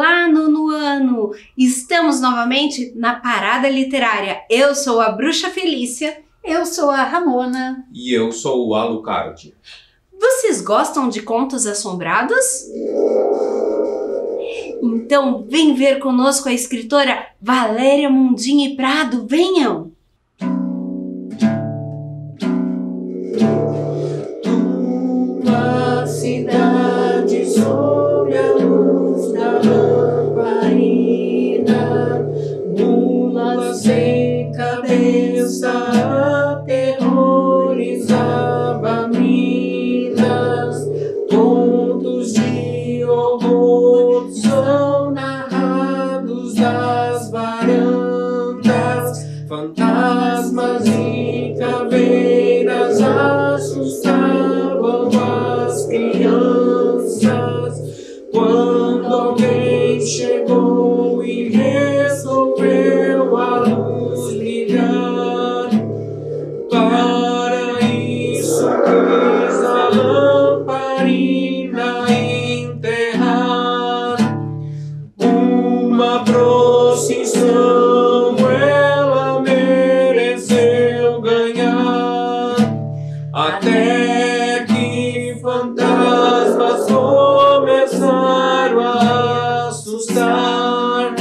Olá, nono ano! Estamos novamente na Parada Literária. Eu sou a Bruxa Felícia. Eu sou a Ramona. E eu sou o Alucard. Vocês gostam de contos assombrados? Então vem ver conosco a escritora Valéria Mundinho Prado. Venham! Uma cidade sobre a luz da lamparina, mula sem cabeça aterrorizava Minas. Contos de horror são narrados das varandas, fantasmas e caveiras assustavam as crianças. Quando alguém chegou e resolveu a luz ligar, para isso quis a lamparina enterrar. Uma procissão ela mereceu ganhar, até que fantasmas começaram a assustar.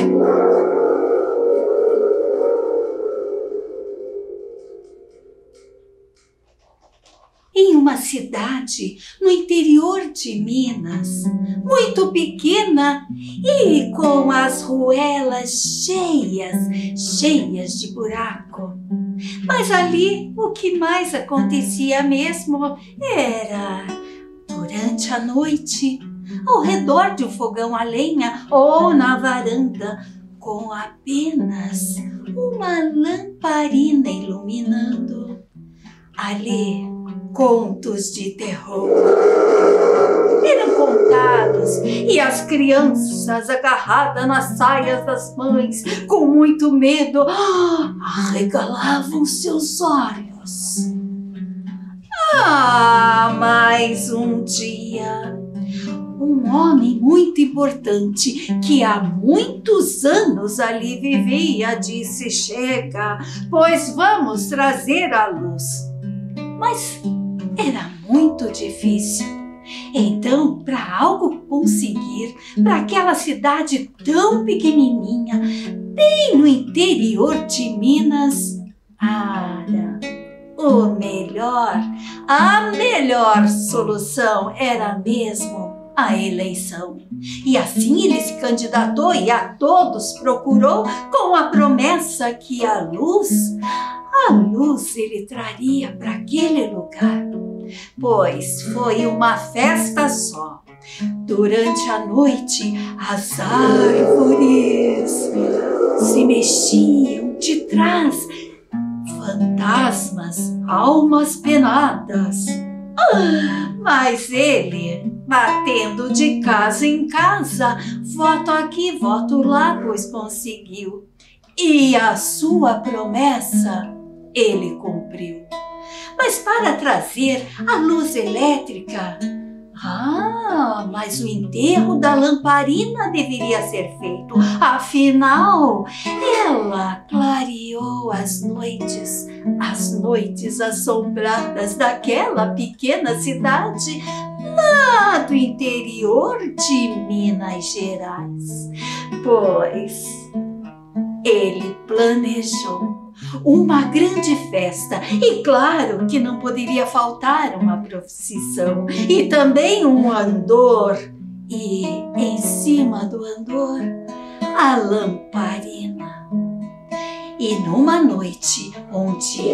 Em uma cidade no interior de Minas, muito pequena e com as ruelas cheias de buraco. Mas ali o que mais acontecia mesmo era durante a noite, ao redor de um fogão a lenha ou na varanda, com apenas uma lamparina iluminando. Ali, contos de terror eram contados e as crianças agarradas nas saias das mães, com muito medo, arregalavam seus olhos. Mas um dia, um homem muito importante que há muitos anos ali vivia disse: "Chega, pois vamos trazer a luz." Mas era muito difícil. Então, para algo conseguir, para aquela cidade tão pequenininha, bem no interior de Minas, a melhor solução era mesmo a eleição. E assim ele se candidatou e a todos procurou com a promessa que a luz ele traria para aquele lugar. Pois foi uma festa só. Durante a noite, as árvores se mexiam de trás. Fantasmas, almas penadas. Mas ele, batendo de casa em casa, voto aqui, voto lá, pois conseguiu. E a sua promessa ele cumpriu. Mas para trazer a luz elétrica, mas o enterro da lamparina deveria ser feito. Afinal, ela clareou as noites assombradas daquela pequena cidade lá do interior de Minas Gerais. Pois ele planejou uma grande festa e claro que não poderia faltar uma procissão e também um andor e em cima do andor a lamparina. E numa noite onde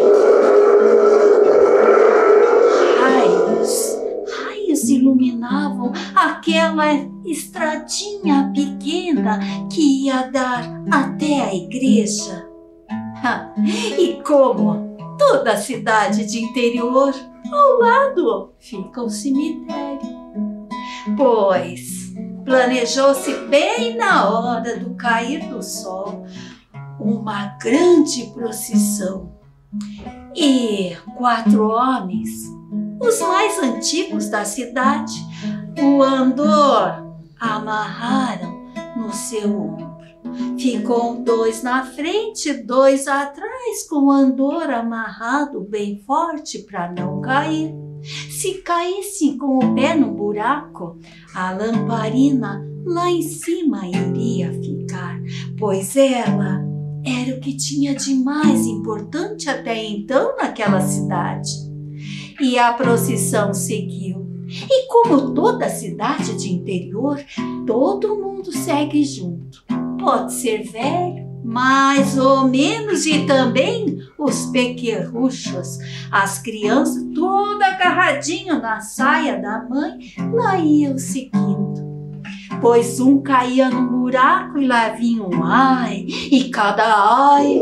raios iluminavam aquela estradinha pequena que ia dar até a igreja. E como toda cidade de interior, ao lado fica o cemitério. Pois planejou-se bem na hora do cair do sol uma grande procissão. E 4 homens, os mais antigos da cidade, o andor amarraram no no seu ombro. Ficou 2 na frente, 2 atrás, com o andor amarrado bem forte para não cair. Se caísse com o pé no buraco, a lamparina lá em cima iria ficar, pois ela era o que tinha de mais importante até então naquela cidade. E a procissão seguiu. E como toda cidade de interior, todo mundo segue junto. Pode ser velho, mais ou menos, e também os pequerruchos, as crianças, tudo agarradinho na saia da mãe, lá iam seguindo. Pois um caía num buraco e lá vinha um ai, e cada ai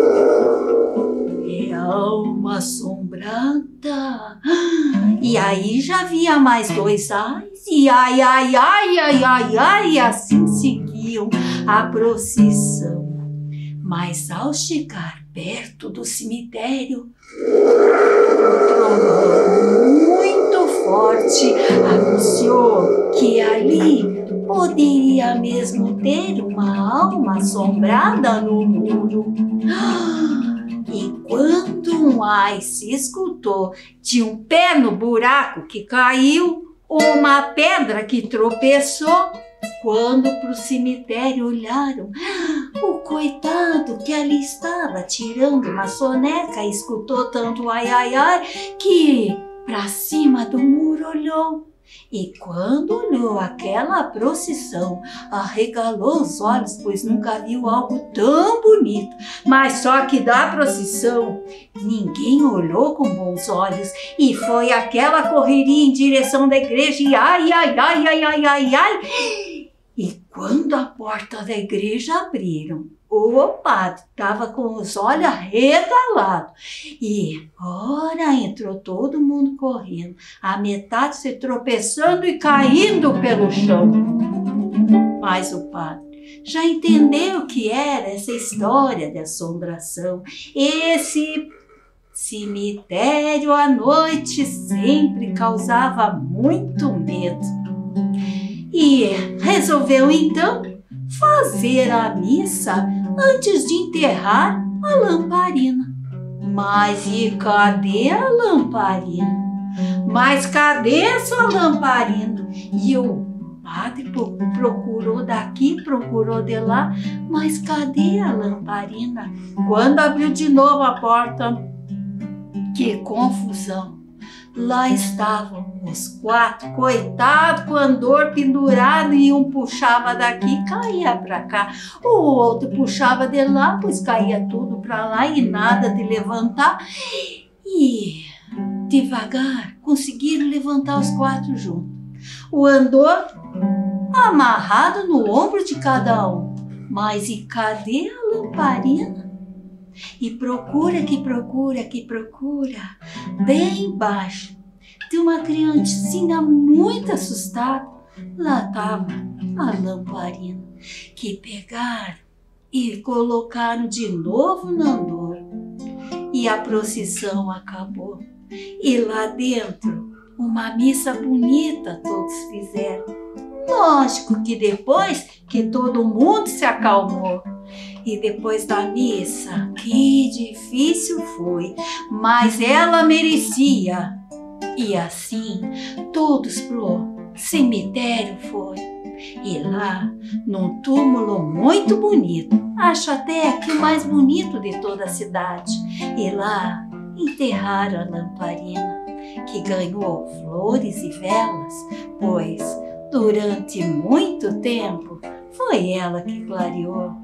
é alma assombrada. E aí já havia mais 2 ais, e ai, ai, ai, ai, ai, ai, e assim seguiam a procissão. Mas ao chegar perto do cemitério, um trovão muito forte anunciou que ali poderia mesmo ter uma alma assombrada no muro. E quando um ai se escutou de um pé no buraco que caiu, uma pedra que tropeçou, quando para o cemitério olharam, o coitado que ali estava tirando uma soneca escutou tanto ai, ai, ai, que para cima do muro olhou. E quando olhou aquela procissão, arregalou os olhos, pois nunca viu algo tão bonito. Mas só que da procissão, ninguém olhou com bons olhos. E foi aquela correria em direção da igreja e ai, ai, ai, ai, ai, ai, ai. E quando a porta da igreja abriram, o padre estava com os olhos arregalados e, ora, entrou todo mundo correndo, a metade se tropeçando e caindo pelo chão. Mas o padre já entendeu o que era essa história de assombração. Esse cemitério à noite sempre causava muito medo. E resolveu então fazer a missa antes de enterrar a lamparina. Mas e cadê a lamparina? Mas cadê a sua lamparina? E o padre procurou daqui, procurou de lá, mas cadê a lamparina? Quando abriu de novo a porta, que confusão! Lá estavam os 4, coitado, com o andor pendurado, e um puxava daqui, caía para cá, o outro puxava de lá, pois caía tudo para lá e nada de levantar. E devagar conseguiram levantar os 4 juntos. O andor amarrado no ombro de cada um. Mas e cadê a lamparina? E procura que procura que procura, bem embaixo de uma criancinha muito assustada, lá estava a lamparina, que pegaram e colocaram de novo no andor. E a procissão acabou. E lá dentro, uma missa bonita todos fizeram. Lógico que depois que todo mundo se acalmou. E depois da missa, que difícil foi, mas ela merecia. E assim, todos pro cemitério foram. E lá, num túmulo muito bonito, acho até que o mais bonito de toda a cidade. E lá, enterraram a lamparina, que ganhou flores e velas, pois durante muito tempo foi ela que clareou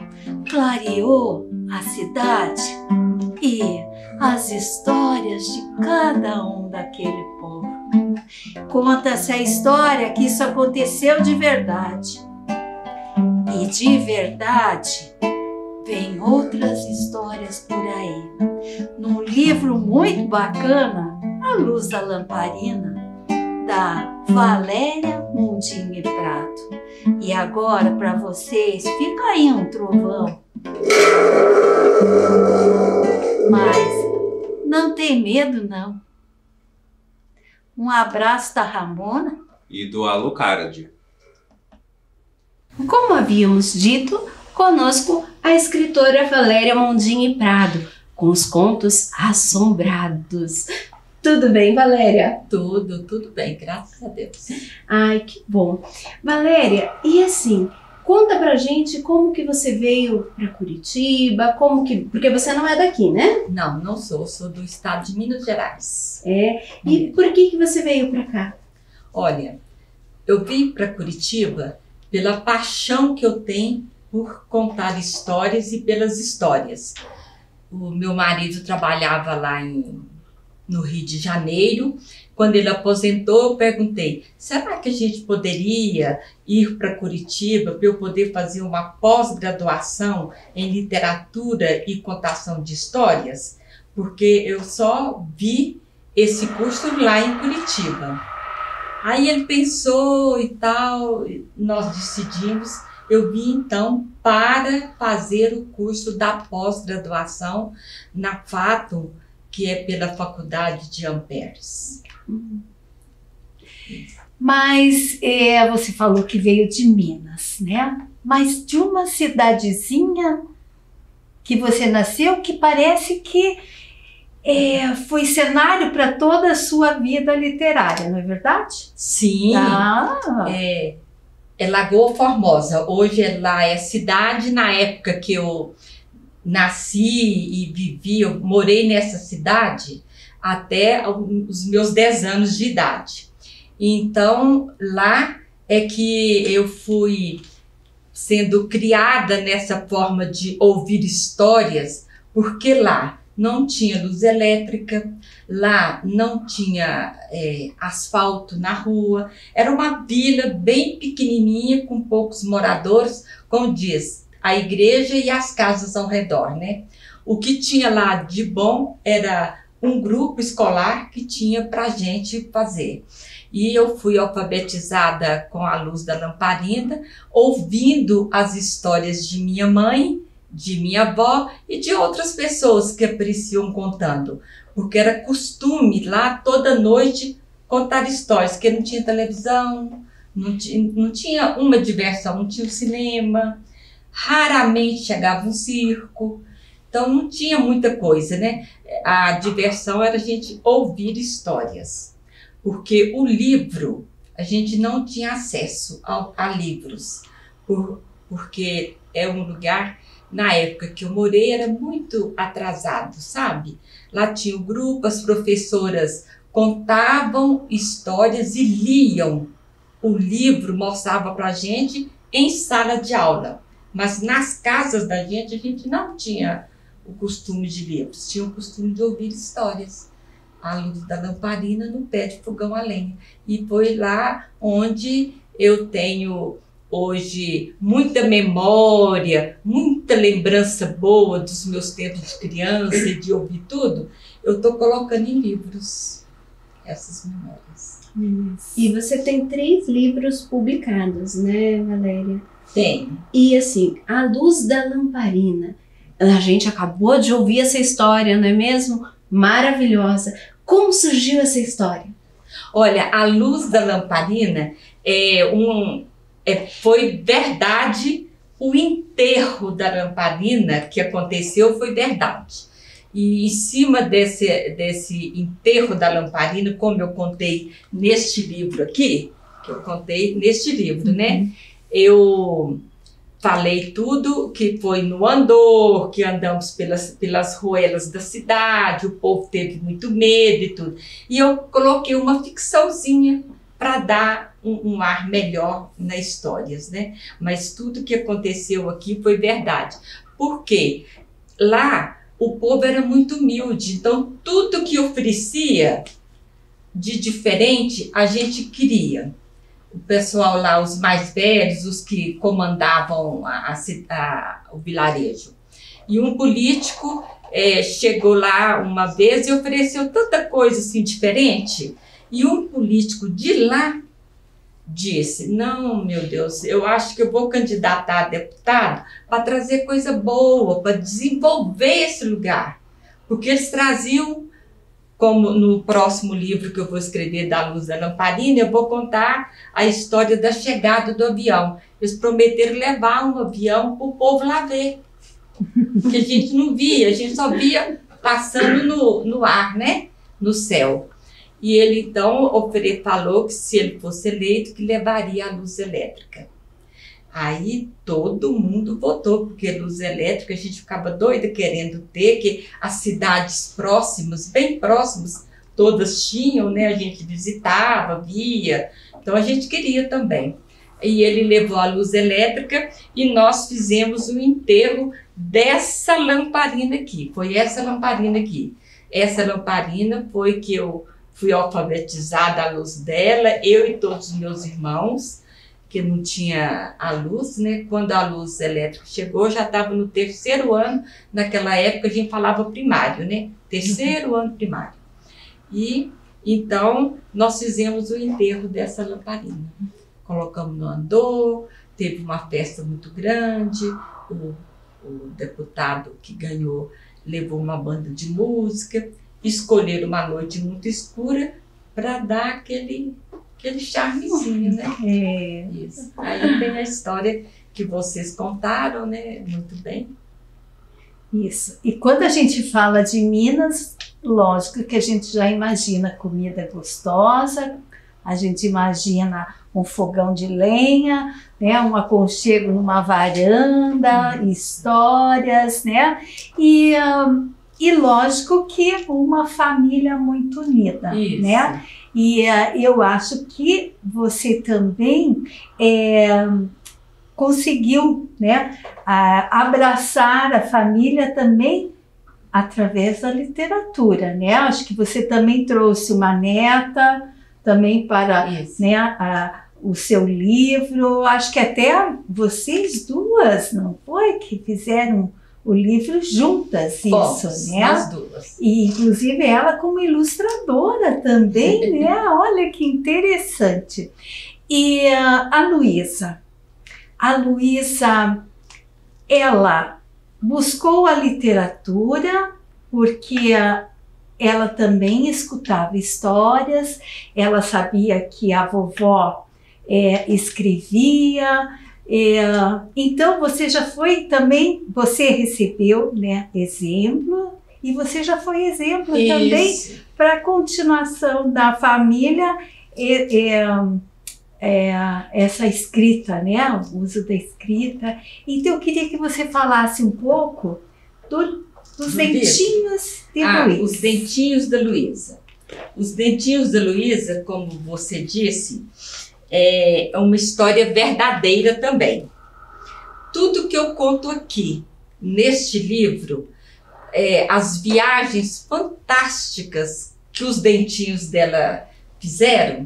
a cidade e as histórias de cada um daquele povo. Conta-se a história que isso aconteceu de verdade. E de verdade vem outras histórias por aí. Num livro muito bacana, A Luz da Lamparina, da Valéria Mundinho e Prato. E agora, para vocês, fica aí um trovão. Mas não tem medo, não. Um abraço da Ramona e do Alucard. Como havíamos dito, conosco a escritora Valéria Mondini Prado, com os contos assombrados. Tudo bem, Valéria? Tudo bem, graças a Deus. Ai, que bom. Valéria, e assim, conta pra gente como que você veio pra Curitiba, porque você não é daqui, né? Não sou do estado de Minas Gerais. E por que você veio pra cá? Olha, eu vim para Curitiba pela paixão que eu tenho por contar histórias e pelas histórias. O meu marido trabalhava lá no Rio de Janeiro. Quando ele aposentou, eu perguntei, será que a gente poderia ir para Curitiba para eu poder fazer uma pós-graduação em literatura e contação de histórias? Porque eu só vi esse curso lá em Curitiba. Aí ele pensou e tal, nós decidimos. Eu vim então para fazer o curso da pós-graduação na FATO, que é pela Faculdade de Amberes. Mas você falou que veio de Minas, né? Mas de uma cidadezinha que você nasceu, que parece que foi cenário para toda a sua vida literária, não é verdade? Sim, Ah. é Lagoa Formosa. Hoje lá é cidade. Na época que eu nasci e vivi, eu morei nessa cidade até os meus 10 anos de idade. Então, lá é que eu fui sendo criada nessa forma de ouvir histórias, porque lá não tinha luz elétrica, lá não tinha asfalto na rua, era uma vila bem pequenininha, com poucos moradores, como diz, a igreja e as casas ao redor, né? O que tinha lá de bom era um grupo escolar que tinha para gente fazer. E eu fui alfabetizada com a luz da lamparina, ouvindo as histórias de minha mãe, de minha avó e de outras pessoas que apareciam contando. Porque era costume lá toda noite contar histórias, porque não tinha televisão, não tinha uma diversão, não tinha o cinema, raramente chegava um circo. Então não tinha muita coisa, né? A diversão era a gente ouvir histórias, porque o livro, a gente não tinha acesso a livros, porque é um lugar, na época que eu morei, era muito atrasado, sabe? Lá tinha o grupo, as professoras contavam histórias e liam o livro, mostrava pra gente em sala de aula. Mas nas casas da gente, a gente não tinha o costume de livros, tinha o costume de ouvir histórias à luz da lamparina no pé de fogão a lenha. E foi lá onde eu tenho hoje muita memória, muita lembrança boa dos meus tempos de criança e de ouvir tudo. Eu estou colocando em livros essas memórias. E você tem 3 livros publicados, né, Valéria? Tem. E assim, A Luz da Lamparina. A gente acabou de ouvir essa história, não é mesmo? Maravilhosa. Como surgiu essa história? Olha, A Luz da Lamparina foi verdade. O enterro da lamparina que aconteceu foi verdade. E em cima desse enterro da lamparina, como eu contei neste livro aqui, né? Eu falei tudo que foi no andor, que andamos pelas ruelas da cidade, o povo teve muito medo e tudo. E eu coloquei uma ficçãozinha para dar um ar melhor nas histórias, né? Mas tudo que aconteceu aqui foi verdade. Por quê? Lá o povo era muito humilde, então tudo que oferecia de diferente a gente queria. O pessoal lá, os mais velhos, os que comandavam o vilarejo. E um político chegou lá uma vez e ofereceu tanta coisa assim diferente. E um político de lá disse, não, meu Deus, eu acho que eu vou candidatar a deputado para trazer coisa boa, para desenvolver esse lugar. Porque eles traziam, como no próximo livro que eu vou escrever, Da Luz da Lamparina, eu vou contar a história da chegada do avião. eles prometeram levar um avião para o povo lá ver. Que a gente não via, a gente só via passando no ar, né? No céu. E ele então falou que se ele fosse eleito, que levaria a luz elétrica. Aí todo mundo votou, porque luz elétrica a gente ficava doida querendo ter, que as cidades próximas, bem próximas, todas tinham, né? A gente visitava, via, então a gente queria também. E ele levou a luz elétrica e nós fizemos o enterro dessa lamparina aqui. Foi essa lamparina aqui. Essa lamparina foi que eu fui alfabetizada à luz dela, eu e todos os meus irmãos, que não tinha a luz, né? Quando a luz elétrica chegou, já estava no 3º ano. Naquela época a gente falava primário, né? 3º ano primário. E então nós fizemos o enterro dessa lamparina. Colocamos no andor, teve uma festa muito grande, o deputado que ganhou levou uma banda de música, escolheram uma noite muito escura para dar aquele charmezinho, né? Isso. Aí tem a história que vocês contaram, né? Muito bem. Isso. E quando a gente fala de Minas, lógico que a gente já imagina comida gostosa, a gente imagina um fogão de lenha, né, um aconchego numa varanda, histórias, né? E lógico que uma família muito unida, Isso. né? E eu acho que você também conseguiu, né, abraçar a família também através da literatura, né? Acho que você também trouxe uma neta também para, né, o seu livro. Acho que até vocês duas, não foi? Que fizeram o livro juntas, isso, né? Nós duas. E inclusive ela como ilustradora também, né? Olha que interessante. E a Luísa, ela buscou a literatura porque ela também escutava histórias, ela sabia que a vovó escrevia, então você já foi também, você recebeu, né, exemplo, e você já foi exemplo também para a continuação da família, essa escrita, né, o uso da escrita. Então eu queria que você falasse um pouco dos dentinhos de Luísa. Os dentinhos da Luísa. Os dentinhos da Luísa, como você disse, é uma história verdadeira também. Tudo que eu conto aqui, neste livro, as viagens fantásticas que os dentinhos dela fizeram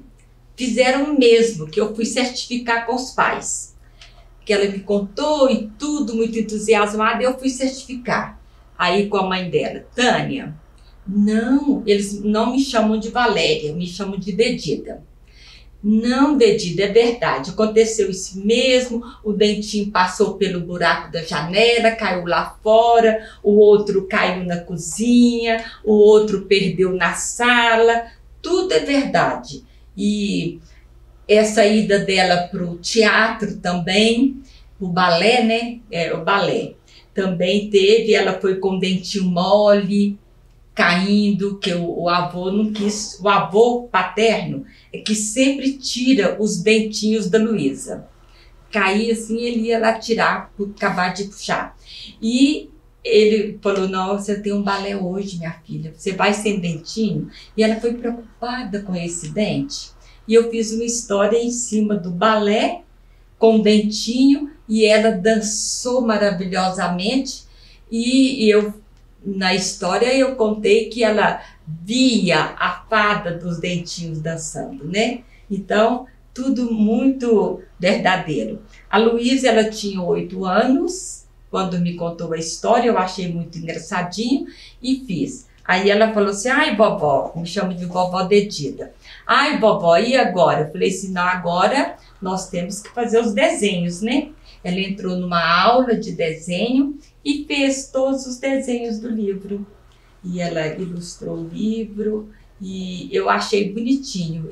mesmo, que eu fui certificar com os pais. Que ela me contou e tudo, muito entusiasmada, eu fui certificar. Aí com a mãe dela, Tânia, não, eles não me chamam de Valéria, me chamam de Dedida. Não, Dedida, é verdade, aconteceu isso mesmo, o dentinho passou pelo buraco da janela, caiu lá fora, o outro caiu na cozinha, o outro perdeu na sala, tudo é verdade. E essa ida dela para o teatro também, o balé, né? O balé. Também teve, ela foi com o dentinho mole, caindo, que o avô não quis, o avô paterno é que sempre tira os dentinhos da Luísa. Caía assim, ele ia lá tirar, acabar de puxar. E ele falou, não, você tem um balé hoje, minha filha, você vai sem dentinho? E ela foi preocupada com esse dente. E eu fiz uma história em cima do balé, com o dentinho, e ela dançou maravilhosamente. E eu, na história, eu contei que ela via a fada dos dentinhos dançando, né? Então, tudo muito verdadeiro. A Luísa, ela tinha 8 anos, quando me contou a história, eu achei muito engraçadinho e fiz. Aí ela falou assim, ai vovó, me chama de vovó Dedida. Ai vovó, e agora? Eu falei assim, não, agora nós temos que fazer os desenhos, né? Ela entrou numa aula de desenho e fez todos os desenhos do livro. E ela ilustrou o livro e eu achei bonitinho.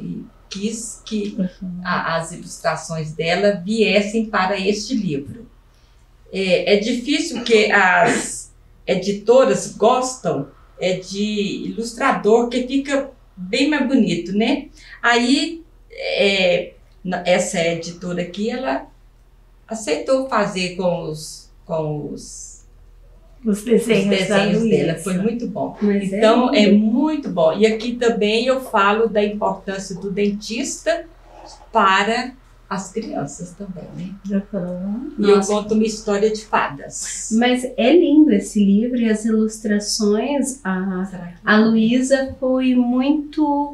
quis que as ilustrações dela viessem para este livro. É difícil que as editoras gostam de ilustrador que fica bem mais bonito, né? Aí, essa editora aqui, ela aceitou fazer com os desenhos dela. Foi muito bom. Então, é muito bom. E aqui também eu falo da importância do dentista para as crianças também, né? E eu conto uma história de fadas. Mas é lindo esse livro e as ilustrações. A Luísa foi muito...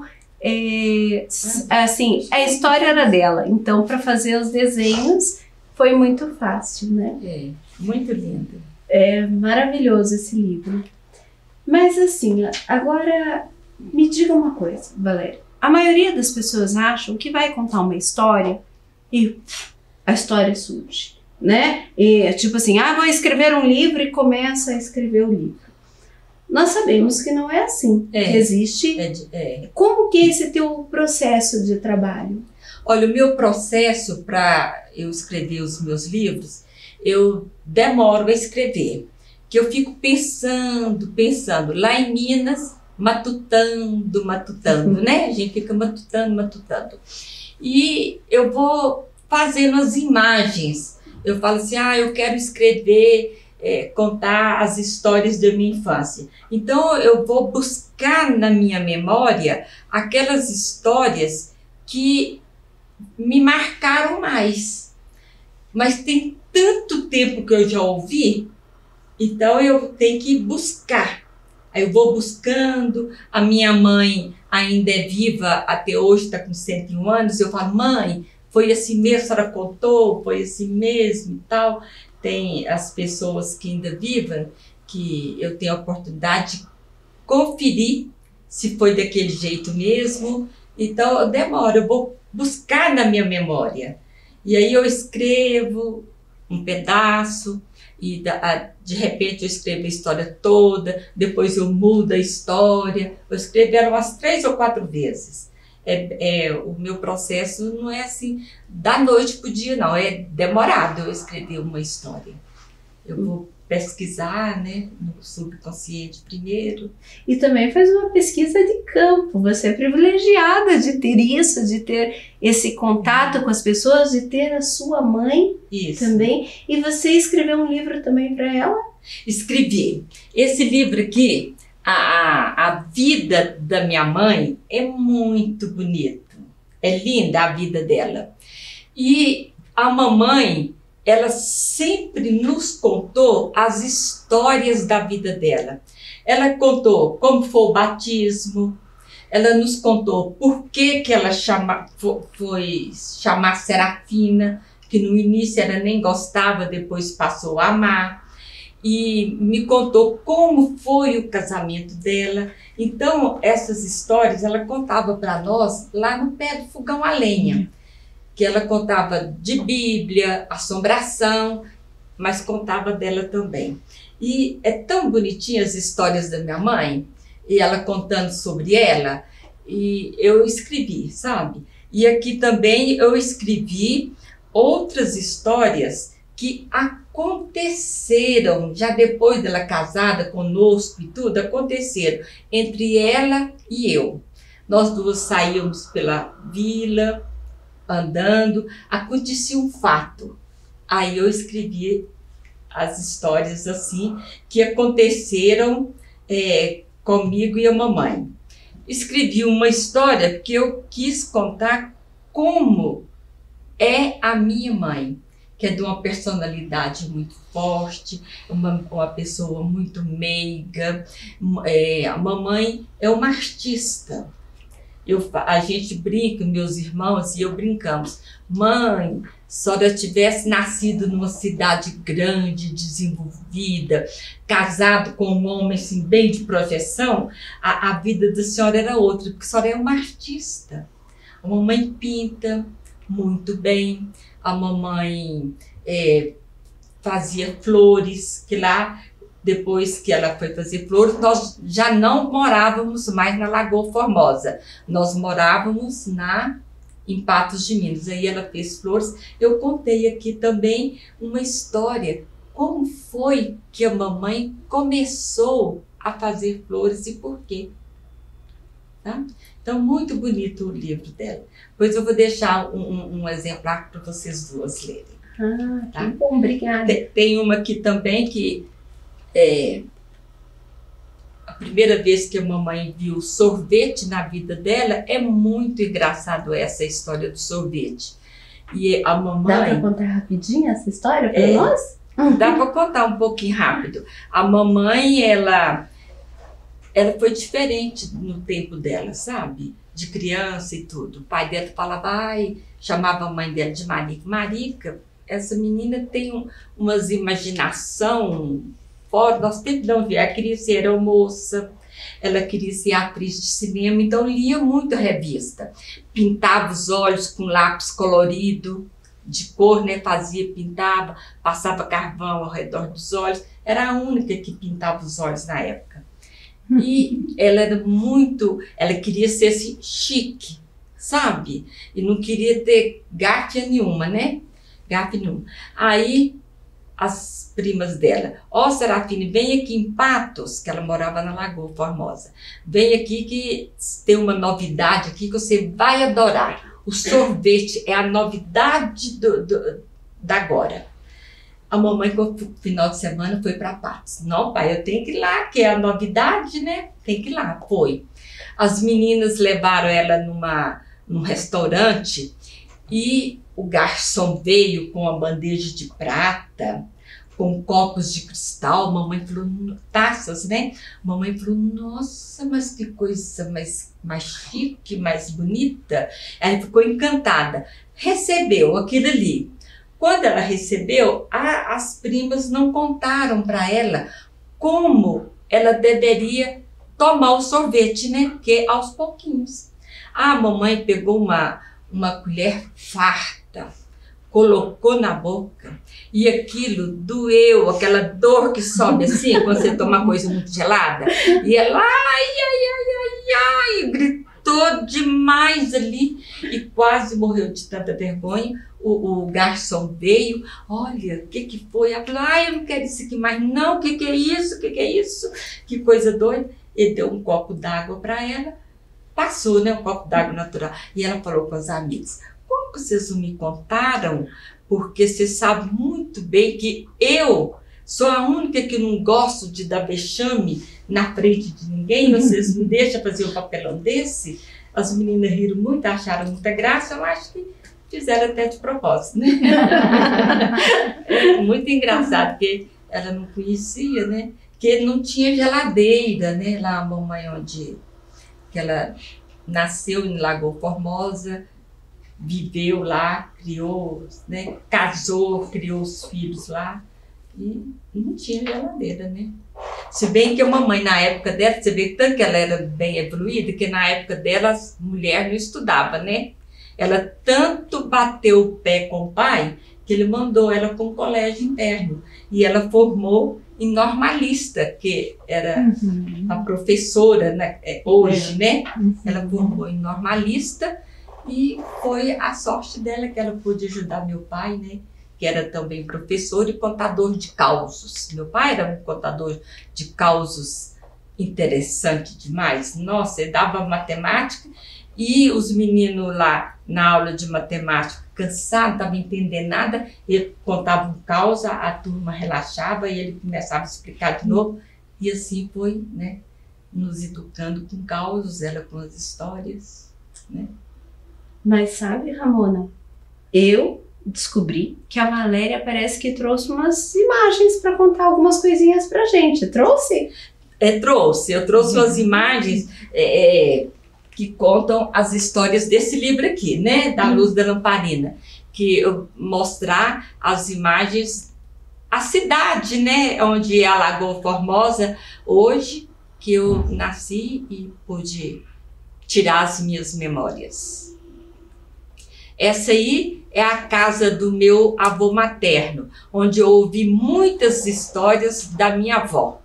assim, a história era dela. Então, para fazer os desenhos, foi muito fácil, né? Muito lindo. É maravilhoso esse livro. Mas assim, agora me diga uma coisa, Valéria. A maioria das pessoas acham que vai contar uma história e a história surge, né? E tipo assim, vou escrever um livro e começa a escrever o livro. Nós sabemos que não é assim. Que existe. Como que é esse teu processo de trabalho? Olha, o meu processo para eu escrever os meus livros, eu demoro a escrever, que eu fico pensando, lá em Minas, matutando, né? A gente fica matutando. E eu vou fazendo as imagens. Eu falo assim, eu quero escrever, contar as histórias da minha infância. Então, eu vou buscar na minha memória aquelas histórias que me marcaram mais. Mas tem tanto tempo que eu já ouvi, então eu tenho que buscar. Aí eu vou buscando, a minha mãe ainda é viva até hoje, está com 101 anos, eu falo, mãe, foi assim mesmo, a senhora contou, foi assim mesmo e tal. Tem as pessoas que ainda vivem, que eu tenho a oportunidade de conferir se foi daquele jeito mesmo. Então eu demoro, eu vou buscar na minha memória. E aí eu escrevo um pedaço, e de repente eu escrevo a história toda, depois eu mudo a história. Eu escrevo ela umas 3 ou 4 vezes. O meu processo não é assim, da noite para o dia, não. É demorado eu escrever uma história. Eu vou pesquisar, né, no subconsciente primeiro. E também faz uma pesquisa de campo. Você é privilegiada de ter isso, de ter esse contato com as pessoas, de ter a sua mãe também. E você escreveu um livro também para ela? Escrevi. Esse livro aqui, a vida da minha mãe é muito bonito. É linda a vida dela. E a mamãe, ela sempre nos contou as histórias da vida dela. Ela contou como foi o batismo, ela nos contou por que ela foi chamar Serafina, que no início ela nem gostava, depois passou a amar. E me contou como foi o casamento dela. Então, essas histórias ela contava para nós lá no pé do fogão a lenha. Que ela contava de Bíblia, assombração, mas contava dela também. E é tão bonitinha as histórias da minha mãe, e ela contando sobre ela, e eu escrevi, sabe? E aqui também eu escrevi outras histórias que aconteceram, já depois dela casada conosco e tudo, aconteceram entre ela e eu. Nós duas saímos pela vila, andando, acontecia um fato. Aí eu escrevi as histórias assim, que aconteceram comigo e a mamãe. Escrevi uma história porque eu quis contar como é a minha mãe, que é de uma personalidade muito forte, uma pessoa muito meiga. A mamãe é uma artista. A gente brinca, meus irmãos e eu brincamos. Mãe, se a senhora tivesse nascido numa cidade grande, desenvolvida, casado com um homem assim, bem de projeção, a vida da senhora era outra, porque a senhora é uma artista. A mamãe pinta muito bem, a mamãe fazia flores, que lá, depois que ela foi fazer flores, nós já não morávamos mais na Lagoa Formosa. Nós morávamos na em Patos de Minas. Aí ela fez flores. Eu contei aqui também uma história, como foi que a mamãe começou a fazer flores e por quê. Tá? Então, muito bonito o livro dela. Pois eu vou deixar um exemplar para vocês duas lerem. Ah, Tá? que bom, obrigada. Tem uma aqui também que a primeira vez que a mamãe viu sorvete na vida dela, é muito engraçado essa história do sorvete. E a Dá mamãe... para contar rapidinho essa história para nós? Dá para contar um pouquinho rápido. A mamãe, ela foi diferente no tempo dela, sabe? De criança e tudo. O pai dela falava, chamava a mãe dela de Marica. Marica, essa menina tem umas imaginação fora, nós temos não ver. Ela queria ser moça, ela queria ser atriz de cinema, então lia muito a revista. Pintava os olhos com lápis colorido, de cor, né? Pintava, passava carvão ao redor dos olhos. Era a única que pintava os olhos na época. E ela queria ser assim, chique, sabe? E não queria ter gafe nenhuma, né? Gafe nenhuma. Aí as primas dela, Serafine, vem aqui em Patos, que ela morava na Lagoa Formosa. Vem aqui que tem uma novidade aqui que você vai adorar. O sorvete é a novidade da agora. A mamãe, no final de semana, foi para Patos. Não, pai, eu tenho que ir lá, que é a novidade, né? Tem que ir lá. Foi. As meninas levaram ela num restaurante e o garçom veio com uma bandeja de prata, com copos de cristal. Mamãe falou, taças, né? Mamãe falou, nossa, mas que coisa mais chique, mais bonita. Ela ficou encantada. Recebeu aquilo ali. Quando ela recebeu, as primas não contaram para ela como ela deveria tomar o sorvete, né? Porque aos pouquinhos. A mamãe pegou uma colher farta, colocou na boca e aquilo doeu, aquela dor que sobe assim, quando você toma coisa muito gelada. E ela, gritou demais ali e quase morreu de tanta vergonha. O garçom veio, olha, o que foi? Ela falou, eu não quero isso aqui mais não, o que é isso? O que é isso? Que coisa doida. Ele deu um copo d'água para ela, passou, né, um copo d'água natural. E ela falou com as amigas, como que vocês não me contaram? Porque você sabe muito bem que eu sou a única que não gosto de dar vexame na frente de ninguém, vocês me deixam fazer um papelão desse? As meninas riram muito, acharam muita graça, eu acho que fizeram até de propósito, né? Muito engraçado, porque ela não conhecia, né? Porque não tinha geladeira, né? Lá a mamãe que ela nasceu em Lagoa Formosa, viveu lá, criou, né? Casou, criou os filhos lá e não tinha geladeira, né? Se bem que a mamãe, na época dela, você vê tanto que ela era bem evoluída, que na época dela as mulheres não estudavam, né? Ela tanto bateu o pé com o pai que ele mandou ela para um colégio interno. E ela formou em normalista, que era a professora, né, hoje, né? Ela formou em normalista e foi a sorte dela que ela pôde ajudar meu pai, né? Que era também professor e contador de causos. Meu pai era um contador de causos interessante demais. Nossa, ele dava matemática e os meninos lá na aula de matemática cansados, não estavam entendendo nada, ele contava um caos, a turma relaxava e ele começava a explicar de novo. E assim foi, né, nos educando com causos, ela com as histórias, né? Mas sabe, Ramona, eu descobri que a Valéria parece que trouxe umas imagens para contar algumas coisinhas pra gente. Trouxe? Trouxe. Eu trouxe umas imagens que contam as histórias desse livro aqui, né? Da Luz da Lamparina. Que eu mostrar as imagens, a cidade, né? Onde é a Lagoa Formosa hoje, que eu nasci e pude tirar as minhas memórias. Essa aí é a casa do meu avô materno, onde eu ouvi muitas histórias da minha avó.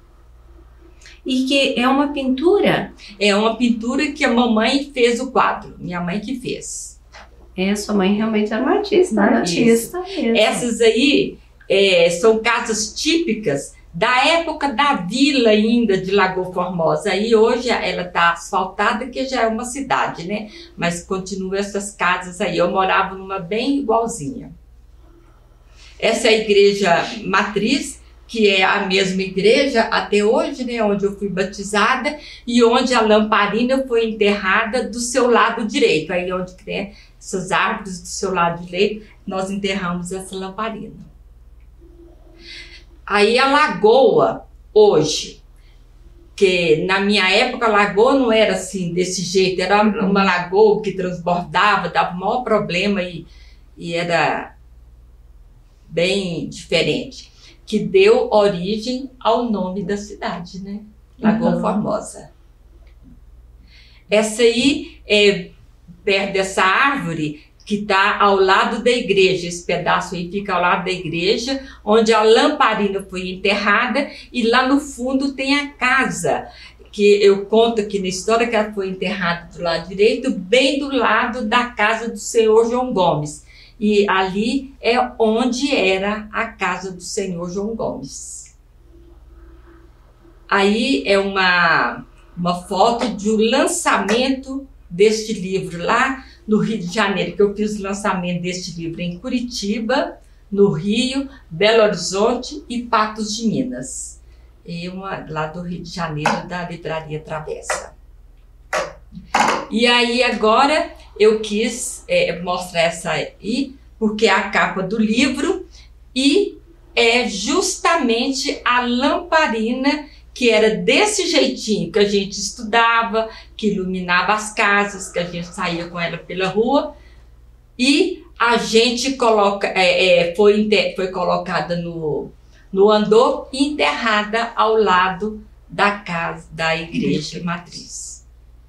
E que é uma pintura? É uma pintura que a mamãe fez o quadro, minha mãe que fez. Sua mãe realmente era uma artista, Uma né? artista mesmo. Essas aí são casas típicas da época da vila ainda de Lagoa Formosa. Aí hoje ela está asfaltada, que já é uma cidade, né? Mas continua essas casas aí. Eu morava numa bem igualzinha. Essa é a igreja matriz, que é a mesma igreja até hoje, né? Onde eu fui batizada e onde a lamparina foi enterrada do seu lado direito. Aí onde tem essas árvores do seu lado direito, nós enterramos essa lamparina. Aí a lagoa, hoje, que na minha época a lagoa não era assim, desse jeito, era uma lagoa que transbordava, dava o maior problema e era bem diferente, que deu origem ao nome da cidade, né? Lagoa Formosa. Essa aí, perto dessa árvore, que está ao lado da igreja, esse pedaço aí fica ao lado da igreja, onde a lamparina foi enterrada, e lá no fundo tem a casa, que eu conto aqui na história que ela foi enterrada do lado direito, bem do lado da casa do senhor João Gomes. E ali é onde era a casa do senhor João Gomes. Aí é uma foto de um lançamento deste livro lá no Rio de Janeiro, que eu fiz o lançamento deste livro em Curitiba, no Rio, Belo Horizonte e Patos de Minas. E lá do Rio de Janeiro, da Livraria Travessa. E aí agora eu quis mostrar essa aí, porque é a capa do livro e é justamente a lamparina que era desse jeitinho que a gente estudava, que iluminava as casas, que a gente saía com ela pela rua, e a gente foi colocada no andor e enterrada ao lado da casa da igreja matriz.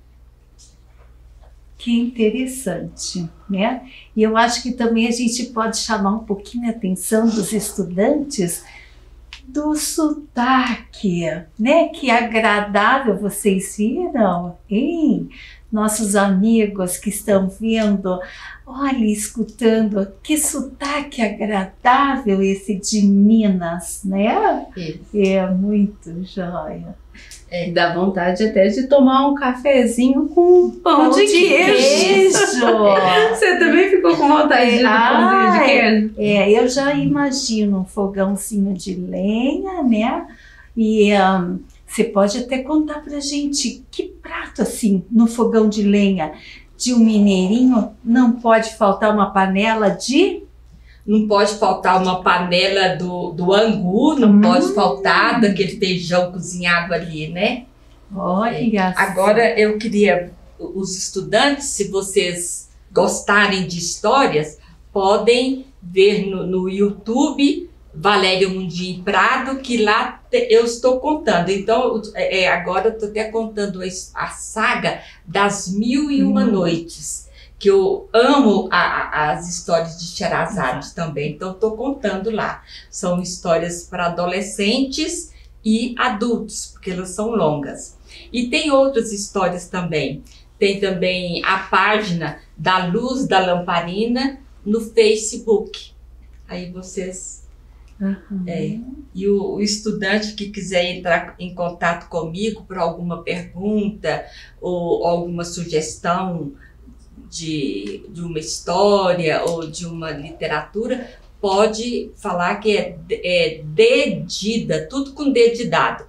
Que interessante, né? E eu acho que também a gente pode chamar um pouquinho a atenção dos estudantes do sotaque, né? Que agradável, vocês viram, hein? Nossos amigos que estão vendo, olha, escutando, que sotaque agradável esse de Minas, né? É muito joia. Dá vontade até de tomar um cafezinho com pão de queijo. Você também ficou com vontade de pãozinho de queijo? Eu já imagino um fogãozinho de lenha, né? E você pode até contar pra gente que prato assim, no fogão de lenha de um mineirinho, não pode faltar uma panela de... Não pode faltar uma panela do angu, não pode faltar daquele feijão cozinhado ali, né? Olha só. Agora eu queria, os estudantes, se vocês gostarem de histórias, podem ver no YouTube Valéria Mundim Prado, que lá eu estou contando. Então, agora eu estou até contando a saga das 1001 Noites, que eu amo as histórias de Sherazade também, então estou contando lá. São histórias para adolescentes e adultos, porque elas são longas. E tem outras histórias também. Tem também a página da Luz da Lamparina no Facebook. Aí vocês... E o estudante que quiser entrar em contato comigo por alguma pergunta ou alguma sugestão de uma história ou de uma literatura, pode falar que é Dedida, tudo com D de dado.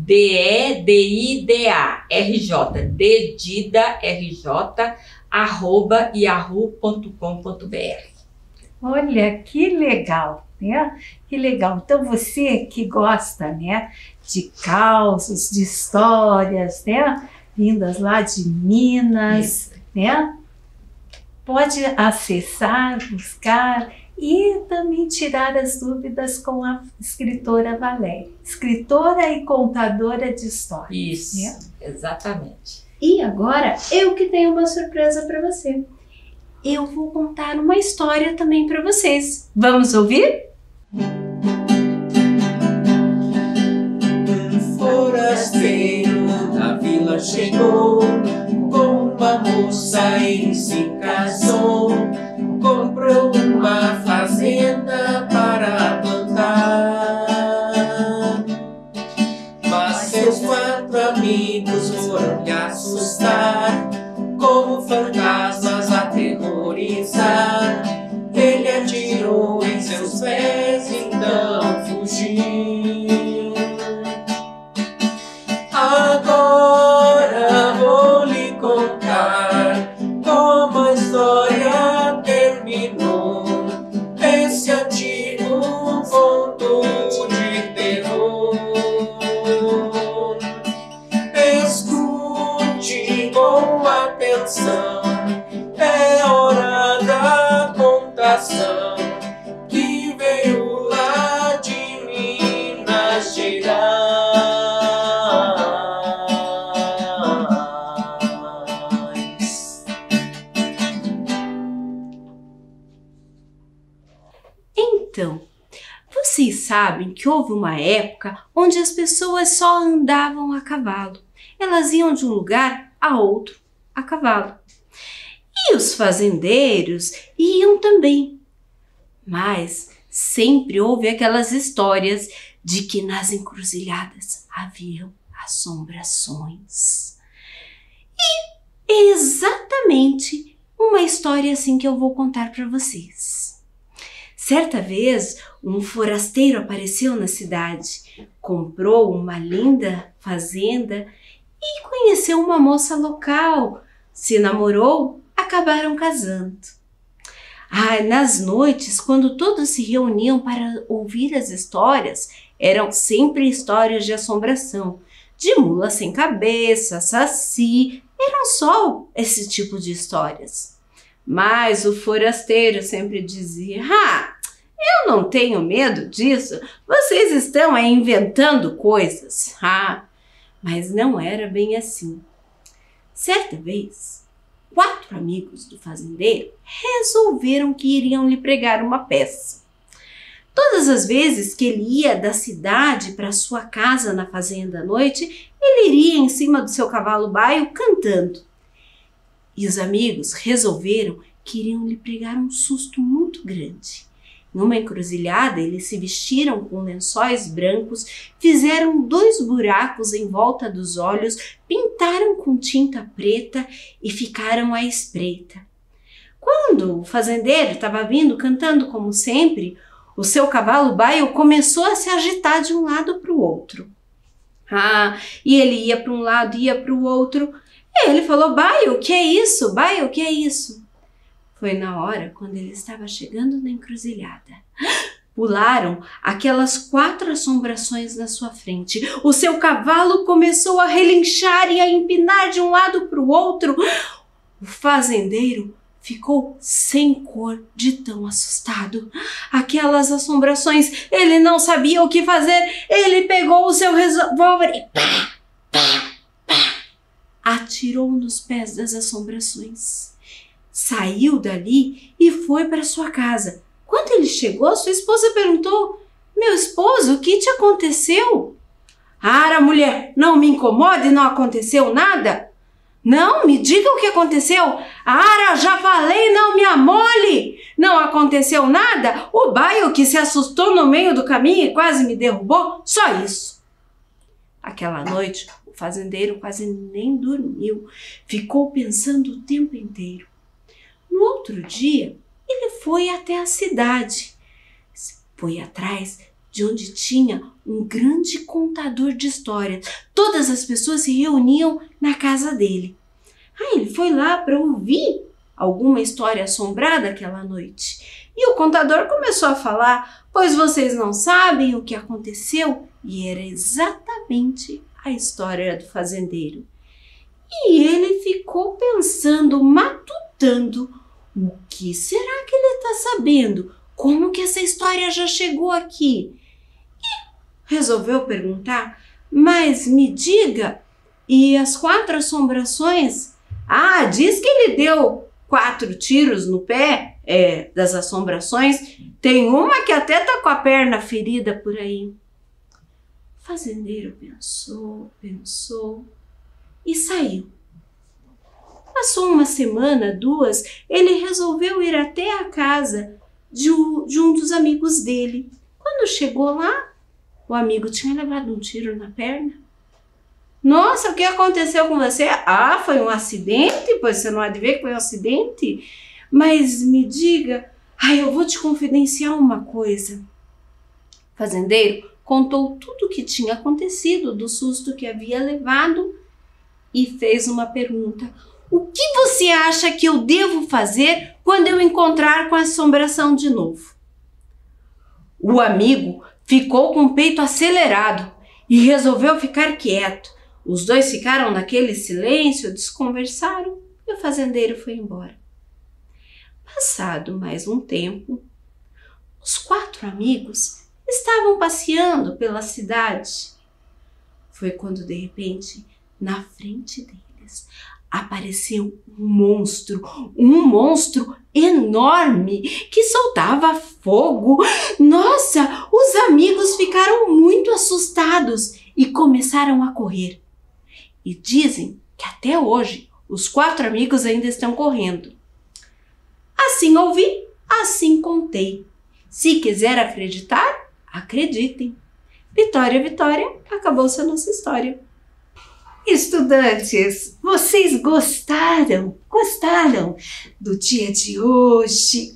DEDIDA-RJ, dedida-rj@yahoo.com.br. Olha, que legal, né? Que legal. Então você que gosta, né, de causos, de histórias, né, vindas lá de Minas, né? Pode acessar, buscar e também tirar as dúvidas com a escritora Valéria, escritora e contadora de histórias. Isso, né? Exatamente. E agora eu que tenho uma surpresa para você. Eu vou contar uma história também para vocês. Vamos ouvir? Um forasteiro na vila chegou, com uma moça ele se casou. procurou uma fazenda para plantar. Mas seus 4 amigos foram lhe assustar, como fantasmas aterrorizar. Ele atirou em seus pés, então fugiu. Agora vou lhe contar como a história terminou. Esse antigo conto de terror. Escute com atenção, é hora da contação, que veio lá de Minas Gerais. Então, vocês sabem que houve uma época onde as pessoas só andavam a cavalo. Elas iam de um lugar a outro a cavalo. E os fazendeiros iam também. Mas sempre houve aquelas histórias de que nas encruzilhadas haviam assombrações. E é exatamente uma história assim que eu vou contar para vocês. Certa vez, um forasteiro apareceu na cidade, comprou uma linda fazenda e conheceu uma moça local. Se namorou, acabaram casando. Nas noites, quando todos se reuniam para ouvir as histórias, eram sempre histórias de assombração, de mula sem cabeça, saci, eram só esse tipo de histórias. Mas o forasteiro sempre dizia: eu não tenho medo disso, vocês estão aí inventando coisas. Mas não era bem assim. Certa vez, 4 amigos do fazendeiro resolveram que iriam lhe pregar uma peça. Todas as vezes que ele ia da cidade para sua casa na fazenda à noite, ele iria em cima do seu cavalo baio cantando. E os amigos resolveram que iriam lhe pregar um susto muito grande. Numa encruzilhada, eles se vestiram com lençóis brancos, fizeram 2 buracos em volta dos olhos, pintaram com tinta preta e ficaram à espreita. Quando o fazendeiro estava vindo cantando como sempre, o seu cavalo baio começou a se agitar de um lado para o outro. E ele ia para um lado, ia para o outro. E ele falou: baio, o que é isso? Baio, o que é isso? Foi na hora quando ele estava chegando na encruzilhada. Pularam aquelas 4 assombrações na sua frente. O seu cavalo começou a relinchar e a empinar de um lado para o outro. O fazendeiro ficou sem cor de tão assustado. Aquelas assombrações, ele não sabia o que fazer. Ele pegou o seu revólver e atirou nos pés das assombrações. Saiu dali e foi para sua casa. Quando ele chegou, sua esposa perguntou: meu esposo, o que te aconteceu? Mulher, não me incomode, não aconteceu nada? Não, me diga o que aconteceu. Já falei, não me amole. Não aconteceu nada? O baio que se assustou no meio do caminho e quase me derrubou? Só isso. Aquela noite, o fazendeiro quase nem dormiu. Ficou pensando o tempo inteiro. No outro dia, ele foi até a cidade. Foi atrás de onde tinha um grande contador de histórias. Todas as pessoas se reuniam na casa dele. Ele foi lá para ouvir alguma história assombrada aquela noite. E o contador começou a falar: pois vocês não sabem o que aconteceu? E era exatamente a história do fazendeiro. E ele ficou pensando, matutando: o que será que ele está sabendo? Como que essa história já chegou aqui? E resolveu perguntar: mas me diga, e as 4 assombrações? Diz que ele deu 4 tiros no pé das assombrações. Tem uma que até tá com a perna ferida por aí. O fazendeiro pensou e saiu. Passou uma semana, 2, ele resolveu ir até a casa de um dos amigos dele. Quando chegou lá, o amigo tinha levado um tiro na perna. Nossa, o que aconteceu com você? Ah, foi um acidente? Pois você não há de ver que foi um acidente? Mas me diga, eu vou te confidenciar uma coisa. O fazendeiro contou tudo o que tinha acontecido, do susto que havia levado e fez uma pergunta. O que você acha que eu devo fazer quando eu encontrar com a assombração de novo? O amigo ficou com o peito acelerado e resolveu ficar quieto. Os dois ficaram naquele silêncio, desconversaram e o fazendeiro foi embora. Passado mais um tempo, os 4 amigos estavam passeando pela cidade. Foi quando, de repente, na frente deles, apareceu um monstro enorme que soltava fogo. Nossa, os amigos ficaram muito assustados e começaram a correr. E dizem que até hoje os 4 amigos ainda estão correndo. Assim ouvi, assim contei. Se quiser acreditar, acreditem. Vitória, Vitória, acabou-se a nossa história. Estudantes, vocês gostaram do dia de hoje?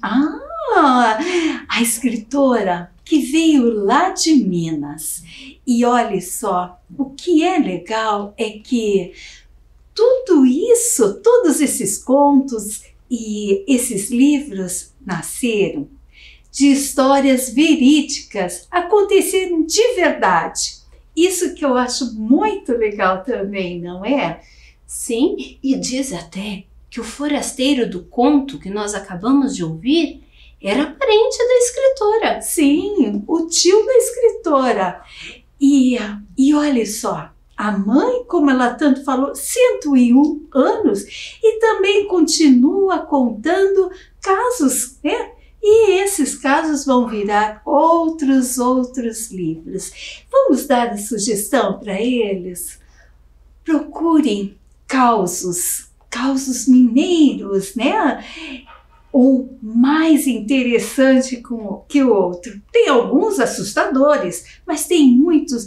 A escritora que veio lá de Minas. E olha só, o que é legal é que tudo isso, todos esses contos e esses livros nasceram de histórias verídicas, aconteceram de verdade. Isso que eu acho muito legal também, não é? Sim, e diz até que o forasteiro do conto que nós acabamos de ouvir era parente da escritora. Sim, o tio da escritora. E olha só, a mãe, como ela tanto falou, 101 anos e também continua contando casos, né? E esses casos vão virar outros livros. Vamos dar a sugestão para eles? Procurem causos mineiros, né? Um mais interessante que o outro. Tem alguns assustadores, mas tem muitos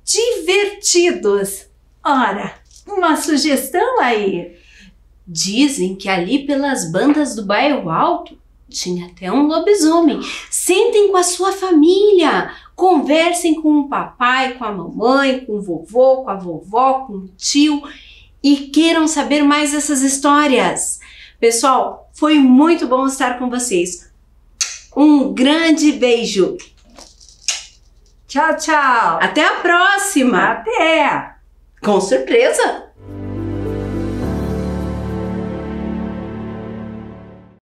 divertidos. Ora, uma sugestão aí. Dizem que ali pelas bandas do Bairro Alto tinha até um lobisomem. Sentem com a sua família, conversem com o papai, com a mamãe, com o vovô, com a vovó, com o tio e queiram saber mais dessas histórias. Pessoal, foi muito bom estar com vocês. Um grande beijo. Tchau, tchau. Até a próxima. Até. Com surpresa.